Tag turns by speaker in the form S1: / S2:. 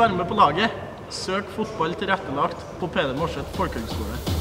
S1: være med på laget. Søk fotball tilrettelagt på Peder Morseth Folkehøgskole.